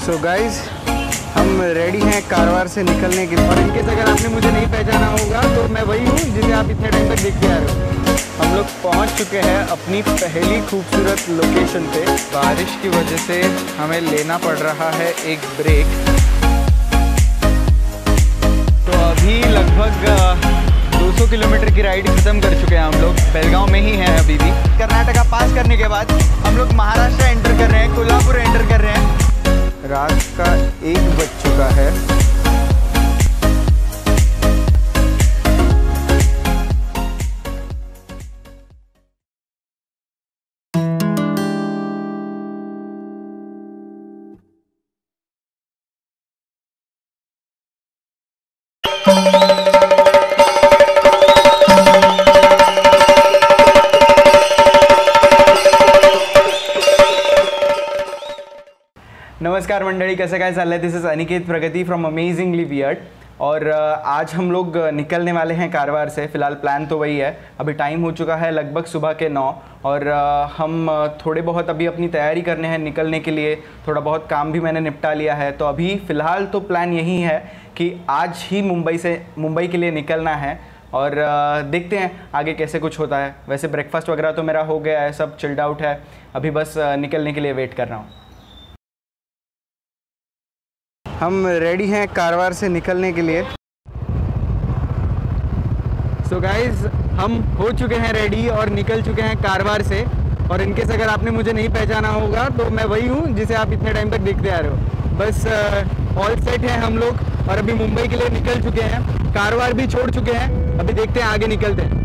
So guys हम ready हैं कारवार से निकलने के लिए। और इनकेस अगर आपने मुझे नहीं पहचाना होगा तो मैं वही हूँ जिसे आप इतने टाइम तक देखते आ रहे हो। हम लोग पहुँच चुके हैं अपनी पहली खूबसूरत लोकेशन पे। बारिश की वजह से हमें लेना पड़ रहा है एक ब्रेक। तो अभी लगभग 200 किलोमीटर की राइड ख़त्म कर चुके हैं हम लोग। बेलगांव में ही हैं अभी भी। कर्नाटका पास करने के बाद हम लोग महाराष्ट्र एंटर कर रहे हैं, कोल्हापुर एंटर कर रहे हैं। रात का 1 बज चुका है। नमस्कार मंडळी, कसं काय चाललंय? This is Aniket Pragati from amazingly weird. और आज हम लोग निकलने वाले हैं कारवार से। फ़िलहाल प्लान तो वही है। अभी टाइम हो चुका है लगभग सुबह के 9 और हम थोड़े बहुत अभी अपनी तैयारी करने हैं निकलने के लिए। थोड़ा बहुत काम भी मैंने निपटा लिया है। तो अभी फ़िलहाल तो प्लान यही है कि आज ही मुंबई के लिए निकलना है और देखते हैं आगे कैसे कुछ होता है। वैसे ब्रेकफास्ट वगैरह तो मेरा हो गया है, सब चिल्ड आउट है। अभी बस निकलने के लिए वेट कर रहा हूँ। हम रेडी हैं कारवार से निकलने के लिए। सो गाइज हम हो चुके हैं रेडी और निकल चुके हैं कारवार से। और इनकेस अगर आपने मुझे नहीं पहचाना होगा तो मैं वही हूँ जिसे आप इतने टाइम तक देखते आ रहे हो। बस ऑल सेट हैं हम लोग और अभी मुंबई के लिए निकल चुके हैं। कारवार भी छोड़ चुके हैं। अभी देखते हैं आगे निकलते हैं।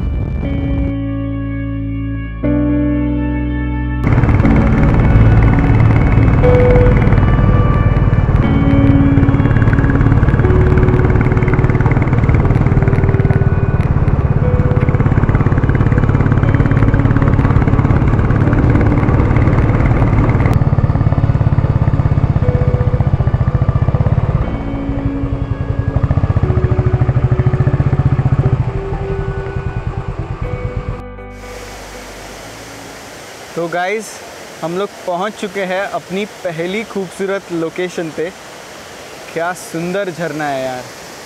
तो गाइज़ हम लोग पहुंच चुके हैं अपनी पहली खूबसूरत लोकेशन पे। क्या सुंदर झरना है यार,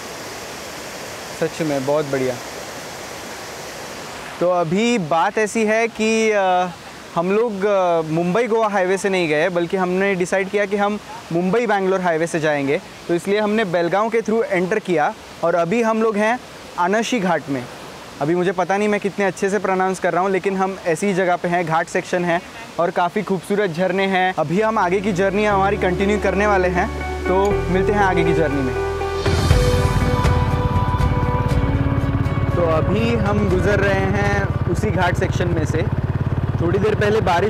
सच में बहुत बढ़िया। तो अभी बात ऐसी है कि हम लोग मुंबई गोवा हाईवे से नहीं गए, बल्कि हमने डिसाइड किया कि हम मुंबई बैंगलोर हाईवे से जाएंगे। तो इसलिए हमने बेलगांव के थ्रू एंटर किया और अभी हम लोग हैं अनाशी घाट में। अभी मुझे पता नहीं मैं कितने अच्छे से प्रोनाउंस कर रहा हूँ, लेकिन हम ऐसी ही जगह पे हैं। घाट सेक्शन है और काफ़ी खूबसूरत झरने हैं। अभी हम आगे की जर्नी हमारी कंटिन्यू करने वाले हैं, तो मिलते हैं आगे की जर्नी में। तो अभी हम गुज़र रहे हैं उसी घाट सेक्शन में से। थोड़ी देर पहले बारिश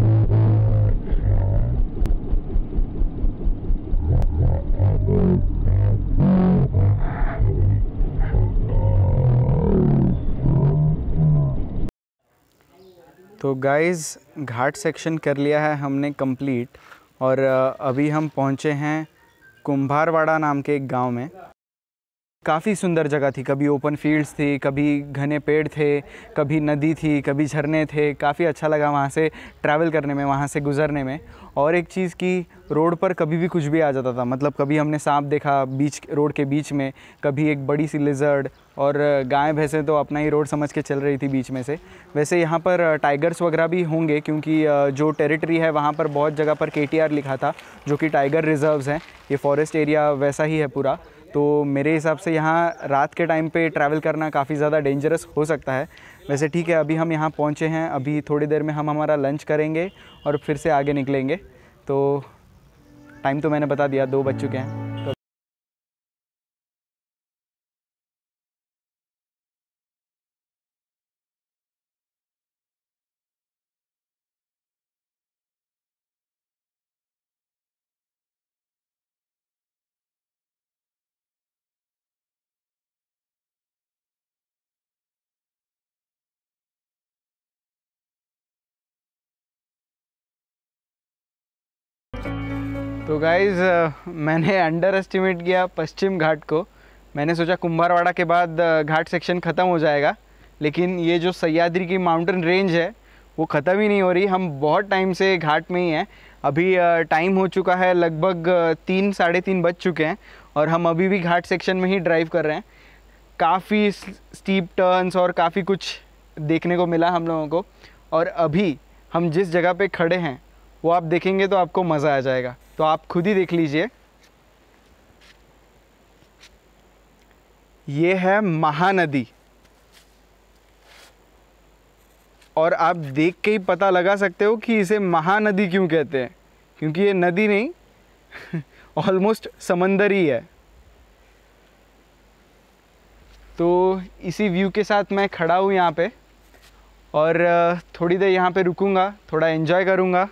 तो गाइज़ घाट सेक्शन कर लिया है हमने कंप्लीट और अभी हम पहुँचे हैं कुंभारवाड़ा नाम के एक गांव में। काफ़ी सुंदर जगह थी। कभी ओपन फील्ड्स थी, कभी घने पेड़ थे, कभी नदी थी, कभी झरने थे। काफ़ी अच्छा लगा वहाँ से ट्रैवल करने में, वहाँ से गुज़रने में। और एक चीज़ की रोड पर कभी भी कुछ भी आ जाता था। मतलब कभी हमने सांप देखा रोड के बीच में, कभी एक बड़ी सी लिजर्ड, और गाय भैंसें तो अपना ही रोड समझ के चल रही थी बीच में से। वैसे यहाँ पर टाइगर्स वगैरह भी होंगे, क्योंकि जो टेरिटरी है वहाँ पर बहुत जगह पर KTR लिखा था, जो कि टाइगर रिजर्व्स हैं। ये फॉरेस्ट एरिया वैसा ही है पूरा। तो मेरे हिसाब से यहाँ रात के टाइम पे ट्रैवल करना काफ़ी ज़्यादा डेंजरस हो सकता है। वैसे ठीक है, अभी हम यहाँ पहुँचे हैं। अभी थोड़ी देर में हम हमारा लंच करेंगे और फिर से आगे निकलेंगे। तो टाइम तो मैंने बता दिया, 2 बज चुके हैं। तो गाइज़ मैंने अंडर एस्टिमेट किया पश्चिम घाट को। मैंने सोचा कुंभारवाड़ा के बाद घाट सेक्शन ख़त्म हो जाएगा, लेकिन ये जो सह्याद्री की माउंटेन रेंज है वो ख़त्म ही नहीं हो रही। हम बहुत टाइम से घाट में ही हैं। अभी टाइम हो चुका है लगभग 3 साढ़े 3 बज चुके हैं और हम अभी भी घाट सेक्शन में ही ड्राइव कर रहे हैं। काफ़ी स्टीप टर्न्स और काफ़ी कुछ देखने को मिला हम लोगों को। और अभी हम जिस जगह पे खड़े हैं वो आप देखेंगे तो आपको मज़ा आ जाएगा, तो आप खुद ही देख लीजिए। ये है महानदी और आप देख के ही पता लगा सकते हो कि इसे महानदी क्यों कहते हैं, क्योंकि ये नदी नहीं ऑलमोस्ट समंदर ही है। तो इसी व्यू के साथ मैं खड़ा हूँ यहाँ पे और थोड़ी देर यहाँ पे रुकूंगा, थोड़ा एंजॉय करूँगा।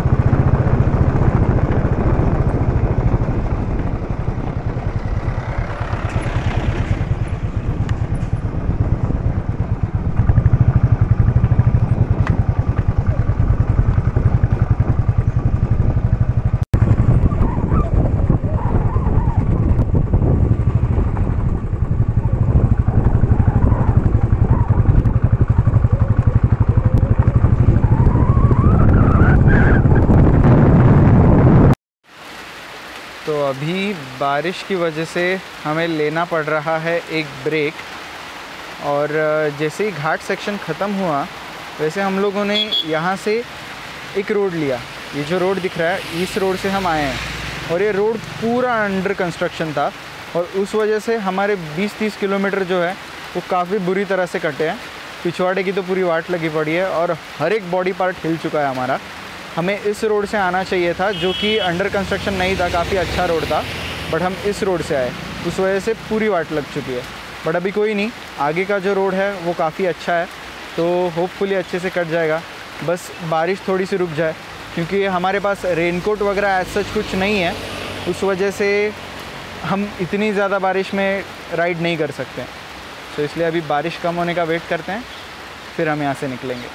तो अभी बारिश की वजह से हमें लेना पड़ रहा है एक ब्रेक। और जैसे ही घाट सेक्शन ख़त्म हुआ वैसे हम लोगों ने यहाँ से एक रोड लिया। ये जो रोड दिख रहा है इस रोड से हम आए हैं और ये रोड पूरा अंडर कंस्ट्रक्शन था और उस वजह से हमारे 20-30 किलोमीटर जो है वो काफ़ी बुरी तरह से कटे हैं। पिछवाड़े की तो पूरी वाट लगी पड़ी है और हर एक बॉडी पार्ट हिल चुका है हमारा। हमें इस रोड से आना चाहिए था जो कि अंडर कंस्ट्रक्शन नहीं था, काफ़ी अच्छा रोड था, बट हम इस रोड से आए, उस वजह से पूरी वाट लग चुकी है। बट अभी कोई नहीं, आगे का जो रोड है वो काफ़ी अच्छा है, तो होपफुली अच्छे से कट जाएगा। बस बारिश थोड़ी सी रुक जाए, क्योंकि हमारे पास रेनकोट वगैरह ऐसा कुछ नहीं है, उस वजह से हम इतनी ज़्यादा बारिश में राइड नहीं कर सकते। तो इसलिए अभी बारिश कम होने का वेट करते हैं, फिर हम यहाँ से निकलेंगे।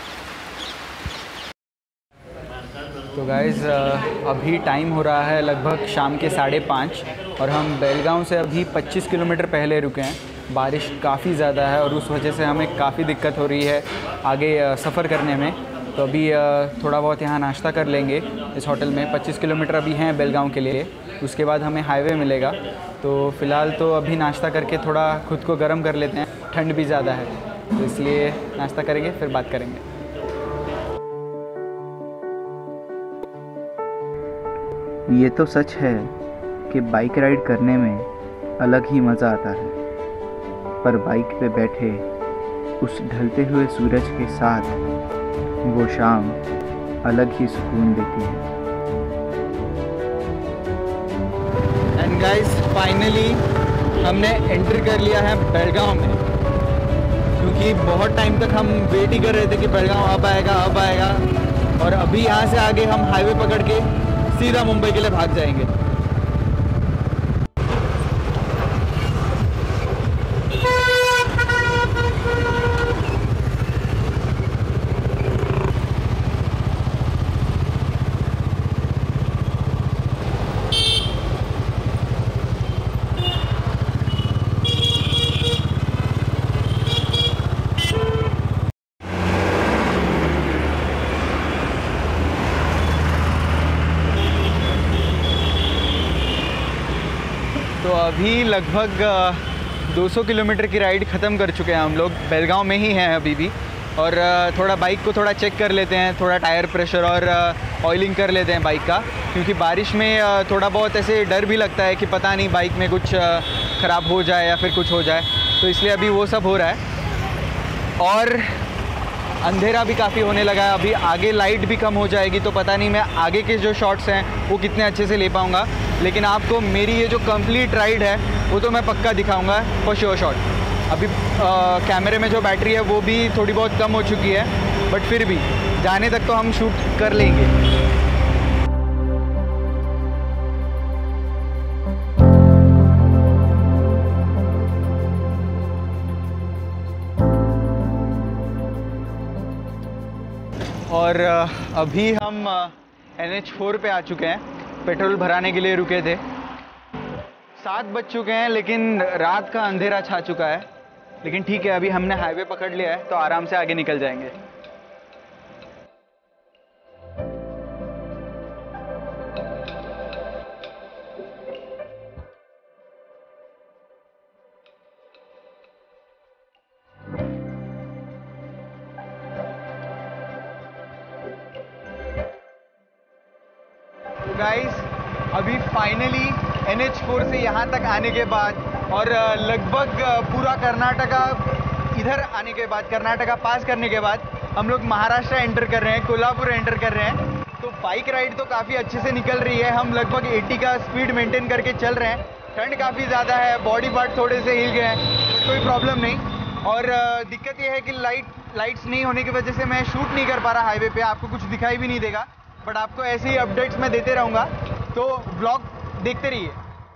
तो गाइज़ अभी टाइम हो रहा है लगभग शाम के 5:30 और हम बेलगांव से अभी 25 किलोमीटर पहले रुके हैं। बारिश काफ़ी ज़्यादा है और उस वजह से हमें काफ़ी दिक्कत हो रही है आगे सफ़र करने में। तो अभी थोड़ा बहुत यहाँ नाश्ता कर लेंगे इस होटल में। 25 किलोमीटर अभी हैं बेलगांव के लिए, उसके बाद हमें हाईवे मिलेगा। तो फ़िलहाल तो अभी नाश्ता करके थोड़ा खुद को गर्म कर लेते हैं, ठंड भी ज़्यादा है, तो इसलिए नाश्ता करेंगे फिर बात करेंगे। ये तो सच है कि बाइक राइड करने में अलग ही मज़ा आता है, पर बाइक पे बैठे उस ढलते हुए सूरज के साथ वो शाम अलग ही सुकून देती है। एंड गाइस फाइनली हमने एंटर कर लिया है बेलगांव में, क्योंकि बहुत टाइम तक हम वेट ही कर रहे थे कि बेलगांव अब आएगा, और अभी यहाँ से आगे हम हाईवे पकड़ के सीधा मुंबई के लिए भाग जाएंगे। तो अभी लगभग 200 किलोमीटर की राइड ख़त्म कर चुके हैं हम लोग। बेलगांव में ही हैं अभी भी, और थोड़ा बाइक को थोड़ा चेक कर लेते हैं, थोड़ा टायर प्रेशर और ऑयलिंग कर लेते हैं बाइक का, क्योंकि बारिश में थोड़ा बहुत ऐसे डर भी लगता है कि पता नहीं बाइक में कुछ ख़राब हो जाए या फिर कुछ हो जाए, तो इसलिए अभी वो सब हो रहा है। और अंधेरा भी काफ़ी होने लगा है, अभी आगे लाइट भी कम हो जाएगी, तो पता नहीं मैं आगे के जो शॉट्स हैं वो कितने अच्छे से ले पाऊँगा, लेकिन आपको मेरी ये जो कंप्लीट राइड है वो तो मैं पक्का दिखाऊंगा फॉर श्योर शॉट। अभी कैमरे में जो बैटरी है वो भी थोड़ी बहुत कम हो चुकी है, बट फिर भी जाने तक तो हम शूट कर लेंगे। और अभी हम NH4 पे आ चुके हैं, पेट्रोल भराने के लिए रुके थे। 7 बज चुके हैं, लेकिन रात का अंधेरा छा चुका है, लेकिन ठीक है अभी हमने हाईवे पकड़ लिया है तो आराम से आगे निकल जाएंगे। गाइस अभी फाइनली NH4 से यहाँ तक आने के बाद और लगभग पूरा कर्नाटका इधर आने के बाद, कर्नाटका पास करने के बाद हम लोग महाराष्ट्र एंटर कर रहे हैं, कोल्हापुर एंटर कर रहे हैं। तो बाइक राइड तो काफ़ी अच्छे से निकल रही है। हम लगभग 80 का स्पीड मेंटेन करके चल रहे हैं। ठंड काफ़ी ज़्यादा है, बॉडी पार्ट थोड़े से हिल गए हैं, बट कोई प्रॉब्लम नहीं। और दिक्कत यह है कि लाइट्स नहीं होने की वजह से मैं शूट नहीं कर पा रहा हाईवे पे, आपको कुछ दिखाई भी नहीं देगा, बट आपको ऐसे ही अपडेट्स मैं देते रहूँगा, तो ब्लॉग देखते रहिए।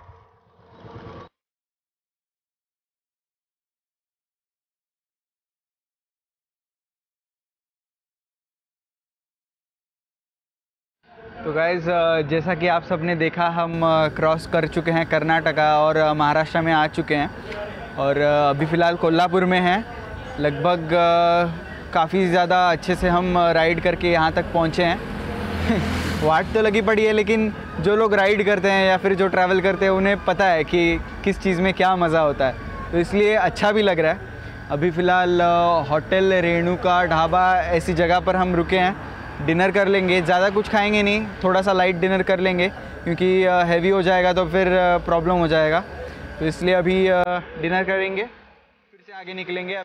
तो गाइज़ जैसा कि आप सबने देखा, हम क्रॉस कर चुके हैं कर्नाटका और महाराष्ट्र में आ चुके हैं और अभी फ़िलहाल कोल्हापुर में हैं। लगभग काफ़ी ज़्यादा अच्छे से हम राइड करके यहाँ तक पहुँचे हैं। वाट तो लगी पड़ी है, लेकिन जो लोग राइड करते हैं या फिर जो ट्रैवल करते हैं उन्हें पता है कि किस चीज़ में क्या मज़ा होता है, तो इसलिए अच्छा भी लग रहा है। अभी फ़िलहाल होटल रेणुका ढाबा ऐसी जगह पर हम रुके हैं। डिनर कर लेंगे, ज़्यादा कुछ खाएंगे नहीं, थोड़ा सा लाइट डिनर कर लेंगे क्योंकि हैवी हो जाएगा तो फिर प्रॉब्लम हो जाएगा, तो इसलिए अभी डिनर करेंगे, फिर से आगे निकलेंगे।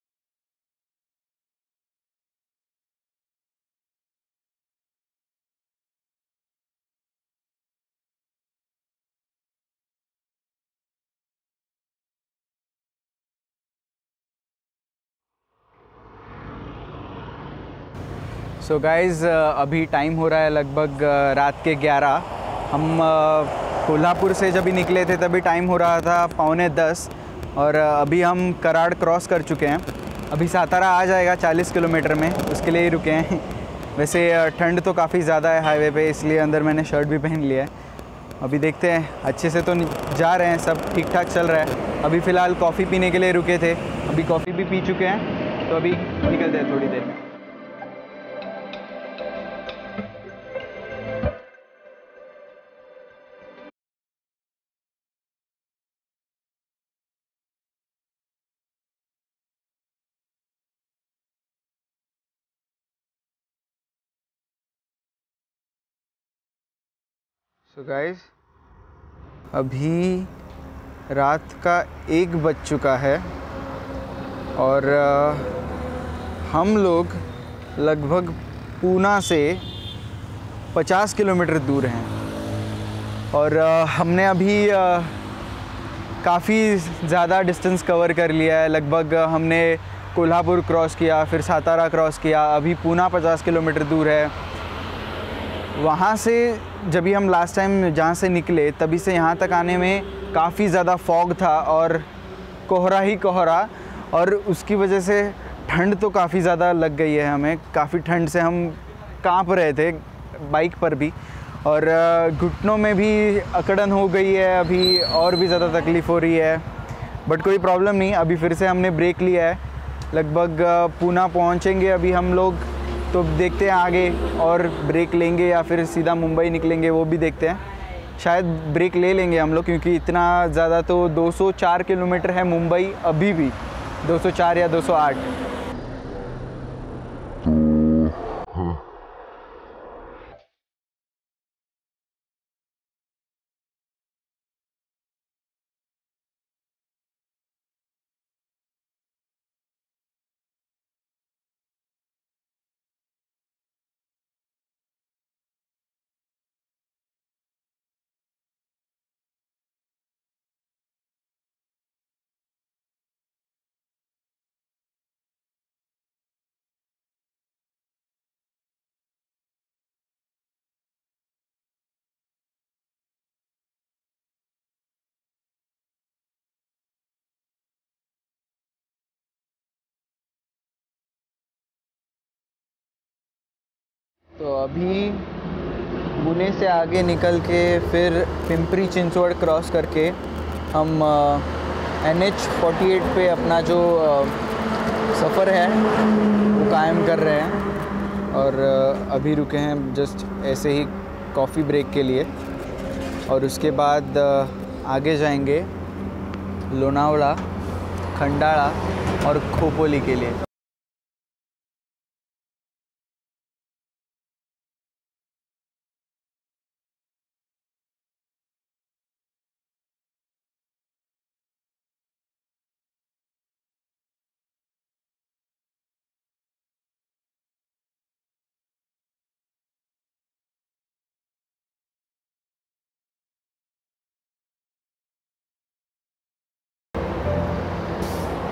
सो गाइज़ अभी टाइम हो रहा है लगभग रात के 11। हम कोल्हापुर से जब भी निकले थे तभी टाइम हो रहा था 9:45 और अभी हम कराड़ क्रॉस कर चुके हैं। अभी सातारा आ जाएगा 40 किलोमीटर में, उसके लिए ही रुके हैं। वैसे ठंड तो काफ़ी ज़्यादा है हाईवे पे, इसलिए अंदर मैंने शर्ट भी पहन लिया है। अभी देखते हैं, अच्छे से तो जा रहे हैं, सब ठीक ठाक चल रहा है। अभी फ़िलहाल कॉफ़ी पीने के लिए रुके थे, अभी कॉफ़ी भी पी चुके हैं, तो अभी निकलते हैं थोड़ी देर में। सो गाइस अभी रात का 1 बज चुका है और हम लोग लगभग पूना से 50 किलोमीटर दूर हैं और हमने अभी काफ़ी ज़्यादा डिस्टेंस कवर कर लिया है। लगभग हमने कोल्हापुर क्रॉस किया, फिर सातारा क्रॉस किया, अभी पूना 50 किलोमीटर दूर है। वहाँ से जब भी हम लास्ट टाइम जहाँ से निकले तभी से यहाँ तक आने में काफ़ी ज़्यादा फॉग था और कोहरा ही कोहरा, और उसकी वजह से ठंड तो काफ़ी ज़्यादा लग गई है हमें। काफ़ी ठंड से हम काँप रहे थे बाइक पर भी, और घुटनों में भी अकड़न हो गई है अभी, और भी ज़्यादा तकलीफ़ हो रही है, बट कोई प्रॉब्लम नहीं। अभी फिर से हमने ब्रेक लिया है। लगभग पूना पहुँचेंगे अभी हम लोग, तो देखते हैं आगे और ब्रेक लेंगे या फिर सीधा मुंबई निकलेंगे, वो भी देखते हैं। शायद ब्रेक ले लेंगे हम लोग, क्योंकि इतना ज़्यादा तो 204 किलोमीटर है मुंबई, अभी भी 204 या 208। तो अभी पुणे से आगे निकल के फिर पिंपरी चिंचवड़ क्रॉस करके हम NH48 पे अपना जो सफ़र है वो कायम कर रहे हैं। और अभी रुके हैं जस्ट ऐसे ही कॉफ़ी ब्रेक के लिए, और उसके बाद आगे जाएंगे लोनावला, खंडाला और खोपोली के लिए।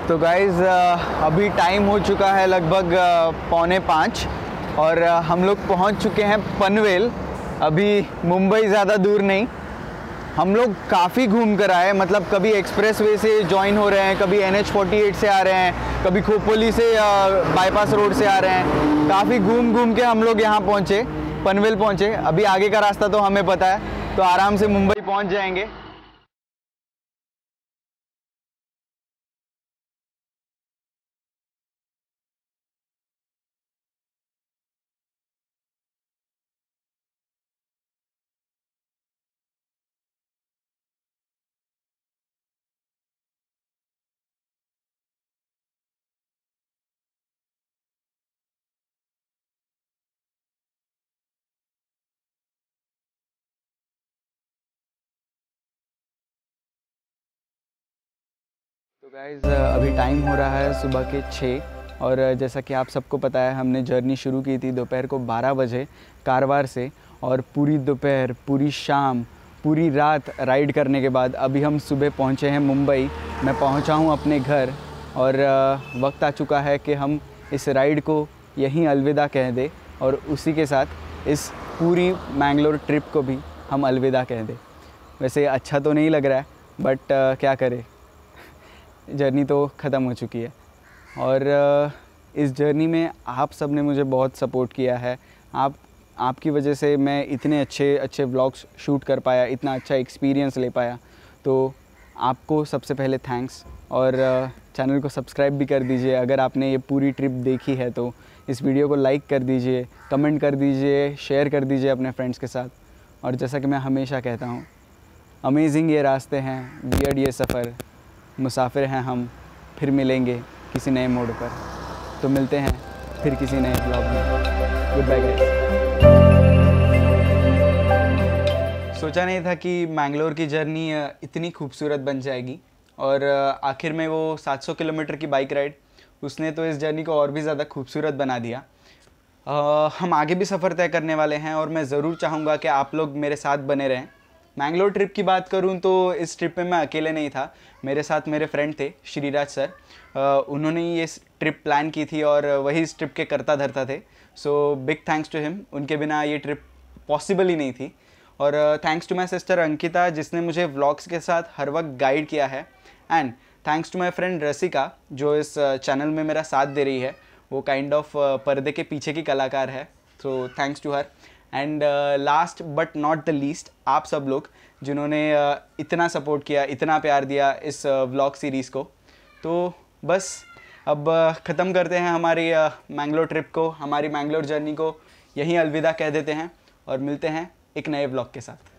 तो गाइज़ अभी टाइम हो चुका है लगभग 4:45 और हम लोग पहुंच चुके हैं पनवेल। अभी मुंबई ज़्यादा दूर नहीं, हम लोग काफ़ी घूम कर आए, मतलब कभी एक्सप्रेसवे से जॉइन हो रहे हैं, कभी NH48 से आ रहे हैं, कभी खोपोली से बाईपास रोड से आ रहे हैं। काफ़ी घूम घूम के हम लोग यहाँ पहुँचे, पनवेल पहुँचे। अभी आगे का रास्ता तो हमें पता है, तो आराम से मुंबई पहुँच जाएंगे। तो गाइज़ अभी टाइम हो रहा है सुबह के 6 और जैसा कि आप सबको पता है हमने जर्नी शुरू की थी दोपहर को 12 बजे कारवार से, और पूरी दोपहर, पूरी शाम, पूरी रात राइड करने के बाद अभी हम सुबह पहुंचे हैं मुंबई। मैं पहुंचा हूं अपने घर और वक्त आ चुका है कि हम इस राइड को यहीं अलविदा कह दें और उसी के साथ इस पूरी मैंगलोर ट्रिप को भी हम अलविदा कह दें। वैसे अच्छा तो नहीं लग रहा है, बट क्या करें, जर्नी तो ख़त्म हो चुकी है। और इस जर्नी में आप सब ने मुझे बहुत सपोर्ट किया है। आपकी वजह से मैं इतने अच्छे व्लॉग्स शूट कर पाया, इतना अच्छा एक्सपीरियंस ले पाया। तो आपको सबसे पहले थैंक्स, और चैनल को सब्सक्राइब भी कर दीजिए। अगर आपने ये पूरी ट्रिप देखी है तो इस वीडियो को लाइक कर दीजिए, कमेंट कर दीजिए, शेयर कर दीजिए अपने फ्रेंड्स के साथ। और जैसा कि मैं हमेशा कहता हूँ, अमेजिंग ये रास्ते हैं, वियर्ड ये सफ़र, मुसाफिर हैं हम, फिर मिलेंगे किसी नए मोड़ पर। तो मिलते हैं फिर किसी नए ब्लॉग में। Goodbye guys. सोचा नहीं था कि मैंगलोर की जर्नी इतनी खूबसूरत बन जाएगी, और आखिर में वो 700 किलोमीटर की बाइक राइड, उसने तो इस जर्नी को और भी ज़्यादा खूबसूरत बना दिया। हम आगे भी सफ़र तय करने वाले हैं और मैं ज़रूर चाहूँगा कि आप लोग मेरे साथ बने रहें। मैंगलोर ट्रिप की बात करूं तो इस ट्रिप में मैं अकेले नहीं था, मेरे साथ मेरे फ्रेंड थे श्रीराज सर। उन्होंने ये ट्रिप प्लान की थी और वही इस ट्रिप के करता धरता थे। So big thanks to him, उनके बिना ये ट्रिप पॉसिबल ही नहीं थी। और thanks to my sister Ankita, जिसने मुझे व्लॉग्स के साथ हर वक्त गाइड किया है। And thanks to my friend Rasika, जो इस चैनल में मेरा साथ दे रही है। वो काइंड ऑफ पर्दे के पीछे की कलाकार है, so thanks to her. And last but not the least, आप सब लोग जिन्होंने इतना सपोर्ट किया, इतना प्यार दिया इस व्लॉग सीरीज़ को। तो बस अब ख़त्म करते हैं हमारी मैंगलोर ट्रिप को, हमारी मैंगलोर जर्नी को यहीं अलविदा कह देते हैं और मिलते हैं एक नए व्लॉग के साथ।